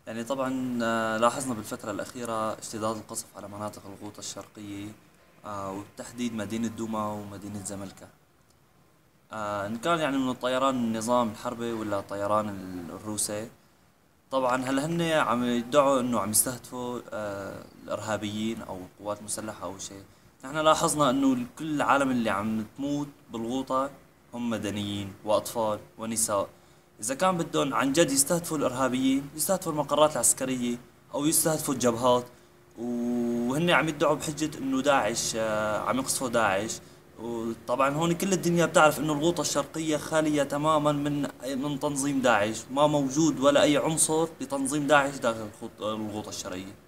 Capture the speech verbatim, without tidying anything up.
يعني طبعا آه، لاحظنا بالفترة الأخيرة اشتداد القصف على مناطق الغوطة الشرقية، آه، وبالتحديد مدينة دوما ومدينة زملكا. آه، إن كان يعني من الطيران النظام الحربي ولا الطيران ال- الروسي. طبعا هل هن عم يدعوا انه عم يستهدفوا آه، الارهابيين او القوات المسلحة او شيء؟ نحن لاحظنا انه كل العالم اللي عم تموت بالغوطة هم مدنيين واطفال ونساء. اذا كان بدهم عن جد يستهدفوا الارهابيين يستهدفوا المقرات العسكرية او يستهدفوا الجبهات، وهن عم يدعوا بحجة انه داعش آه، عم يقصفوا داعش. وطبعا هون كل الدنيا بتعرف انه الغوطة الشرقية خالية تماما من من تنظيم داعش، ما موجود ولا اي عنصر لتنظيم داعش داخل الخط- الغوطة الشرقية.